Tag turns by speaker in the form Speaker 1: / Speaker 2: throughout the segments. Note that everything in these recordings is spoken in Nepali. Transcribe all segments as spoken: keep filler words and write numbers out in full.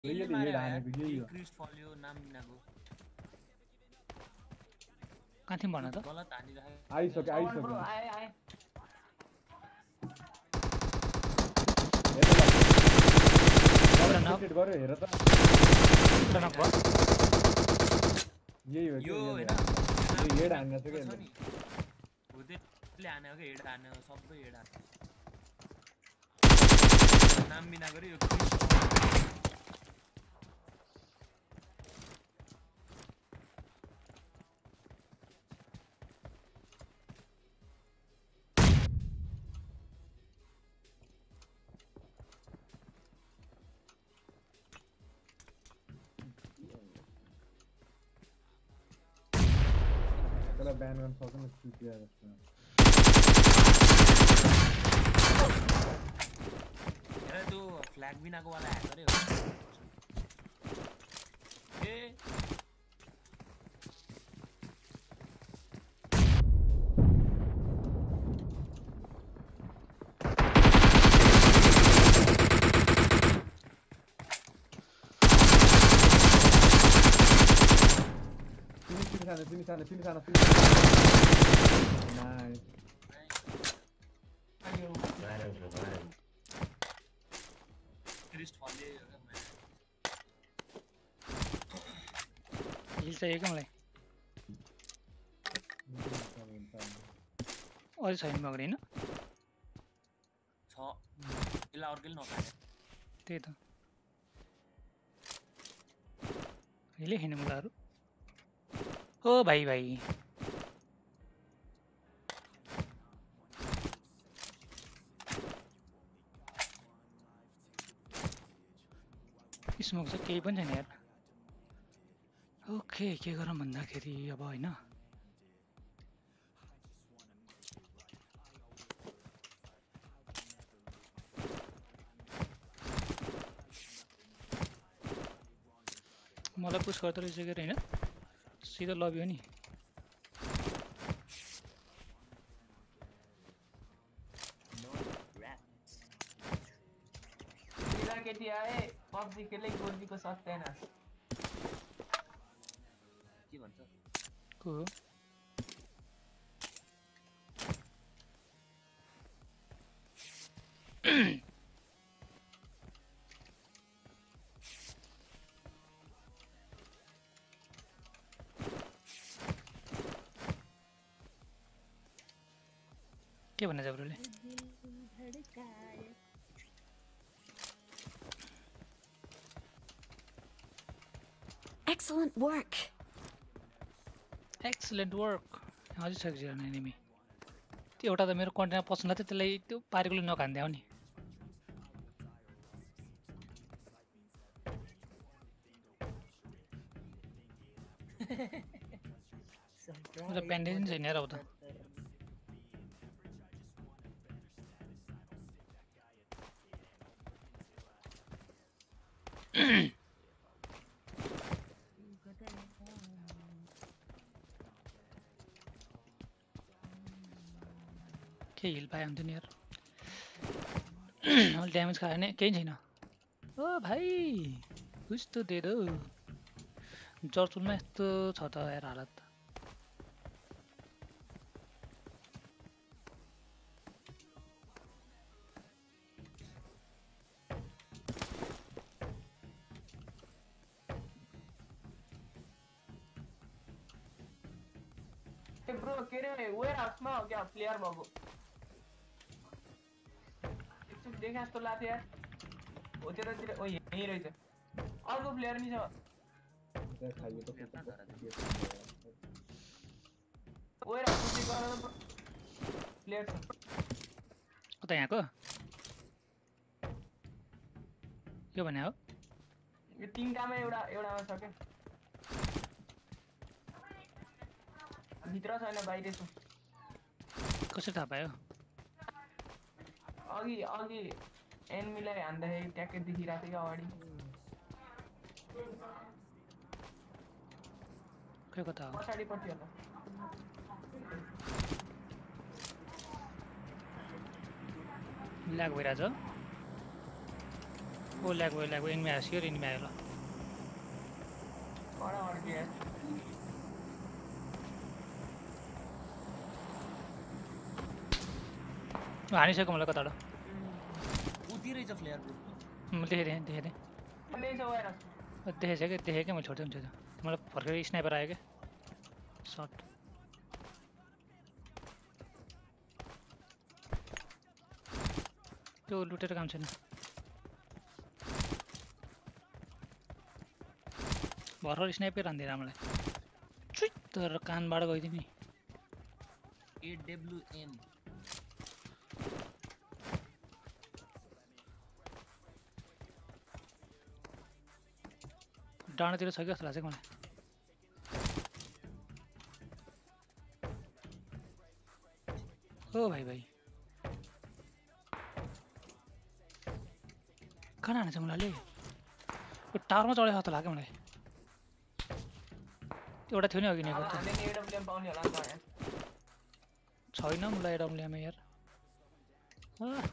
Speaker 1: यसले मारे यार क्रिस्ट फल्यो नाम बिनाको
Speaker 2: काथि भन त
Speaker 1: गलत हानिराखे
Speaker 3: आइसक्यो आइसक्यो
Speaker 4: आए आए
Speaker 3: हेर न सेट गर्यो हेर त
Speaker 2: पुरा नक
Speaker 3: यही हो
Speaker 1: यो हैन
Speaker 3: यो हेड हान्न छ के
Speaker 1: हुँदैले हान्यो के हेड हान्यो सबै हेड हान्यो नाम बिना गरे यो क्रिस्ट
Speaker 3: चला बैन वन सक्नु स्पिड जस्तो
Speaker 1: हेर त्यो फ्ल्याग बिनाको वाला ह्याक गर्यो ए
Speaker 3: Sini sana, sini sana, sini sana. Nice.
Speaker 4: Ayo.
Speaker 1: क्रिस्ट फल्यो
Speaker 2: हिल चाहियो के मलाई अझै छैन मगर हैन
Speaker 1: छ इला अर्केले नखाने
Speaker 2: त्यही त हिले हैन मुलाहरु ओ भाइ भाइ स्मोक चाहिँ केही पनि छैन यार ओके के गरौँ भन्दाखेरि अब हैन मलाई पुश गर्दै रहेछ के हैन सीधा लबी हो नि
Speaker 4: केटी आए पब्जी खेले गोल्डीको सत्यानाश
Speaker 1: के भन्छ
Speaker 2: को के भन्ने जबरले
Speaker 5: Excellent work.
Speaker 2: Excellent work. हजुर छ जिरो एनिमी त्यो एउटा त मेरो कन्टेनर पसन्द थियो त्यसलाई त्यो पारेकोले नखान्दै हो नि ल प्यान्डेज नि छैन यार अब त के हिल पाए हुन्थ्यो नि यार अलि ड्यामेज खायो भने केही छैन ओ भाइ कुछ त दे दो जर्चुलमा यस्तो छ त यार हालत
Speaker 4: ए ब्रो के रे वेयर हाउसमा हो क्या प्लेयर भएको एकचोटि देखा जस्तो लाग्थ्यो यार हो त्यतातिर ओ यही रहेछ अर्को प्लेयर नि छ वेयर हाउस गर्न प्लेयर छ
Speaker 2: कता यहाँको के भने हो
Speaker 4: यो तीनटामा एउटा एउटामा छ के भित्र छैन बाहिर छु
Speaker 2: कसरी थाहा पायो
Speaker 4: अघि अघि एनिमीलाई हान्दाखेरि ट्याक्कै देखिरहेको थियो अगाडि
Speaker 2: खै कता हो
Speaker 4: पछाडिपट्टि होला
Speaker 2: ल्याग भइरहेछ ओ ल्याग भयो ल्याग भयो एनिमी आयो सियर एनिमी आयो ल
Speaker 4: कडा अड्क्यो यार
Speaker 2: हानिसक्यो मलाई कताबाट
Speaker 1: उति रहेछ फ्लेयर ब्रो
Speaker 2: मैले देखेँ देखेँ देखेँ
Speaker 4: अन्य छ वायर
Speaker 2: देखेछ क्या देखेँ क्या मैले छोड्दै हुन्छ मलाई भर्खर स्नाइपर आयो क्या सर्ट त्यो लुटेर काम छैन भर्खर स्नाइपर हान्दिएर मलाई चुइट तर कानबाट गइदियो नि
Speaker 1: एडब्ल्युएम
Speaker 2: डाँडातिर छ कि जस्तो लाग्छ मलाई ओ भाइ भाइ कहाँ हानेछ मलाई यो टावरमा चढेको जस्तो लाग्यो मलाई एउटा थियो नि अघि नै
Speaker 4: हामीले नि एडब्ल्युएम पाउने होला नि त यार
Speaker 2: छैन मलाई एडब्ल्युएम यार आह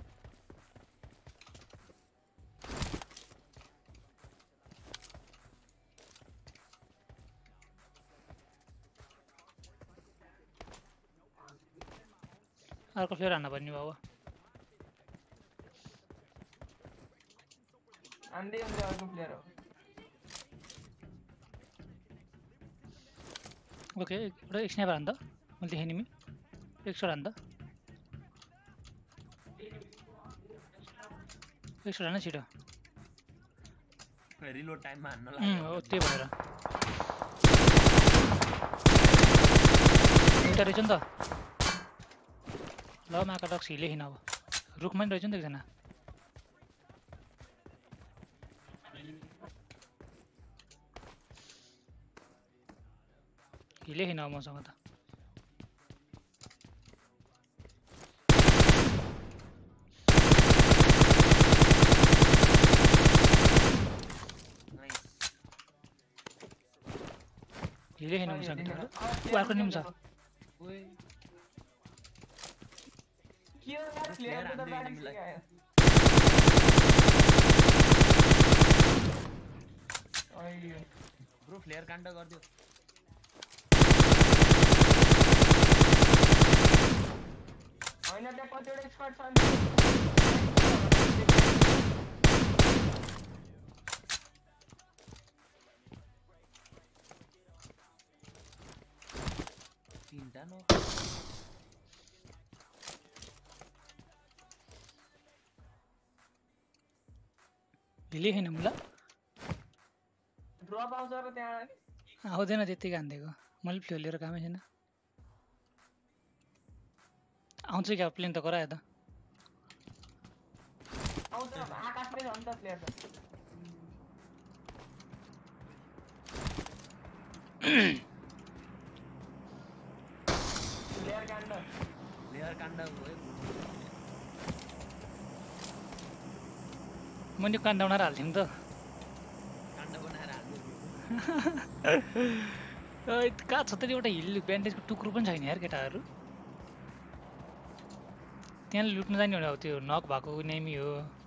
Speaker 2: अर्को फ्लेयर हान्न पर्ने बाबा
Speaker 4: अन्डे अन्डे अर्को प्लेयर हो
Speaker 2: ओके एउटा स्नाइपर हान्दा मैले देखेँ नि एक शट हान्दा एक शट हान्न छिटो
Speaker 1: रिलोड टाइममा हान्न
Speaker 2: अँ
Speaker 1: लाग्यो
Speaker 2: हो त्यही भएर एउटा रहेछ नि त ल माका डक्स हिले हिँड अब रुखमा नि रहेछ नि त एकजना हिले हिँड अब मसँग त हिले हिँड मसँग त अर्को निम छ
Speaker 1: ओए
Speaker 4: के हो यार प्लेयर त ब्याटिङ सिकायो अಯ್यो
Speaker 1: ब्रो फ्लेयर काण्ड गर्दियो
Speaker 4: हैन त्यहाँ कतिवटा स्क्वाड छ
Speaker 1: तीनटा नो
Speaker 2: हिले हिँड मुला
Speaker 4: ड्रप आउँछ र त्यहाँ
Speaker 2: आउँदैन त्यतिकै हानिदिएको मैले फ्ल्यु लिएर कामै छैन आउँछ क्या प्लेन त गरायो त
Speaker 4: आउँछ आकाशमै छ नि त प्लेयर त प्लेयर काण्ड
Speaker 1: फ्लेयर काण्ड भयो
Speaker 2: मैले कान बनाएर हाल्थेँ नि त
Speaker 1: काण्ड बनाएर हाल्दियो
Speaker 2: कहाँ छ त एउटा हिल ब्यान्डेजको टुक्रो पनि छैन यार केटाहरू त्यहाँ लुट्न जाने भने अब त्यो नक भएको नेमी हो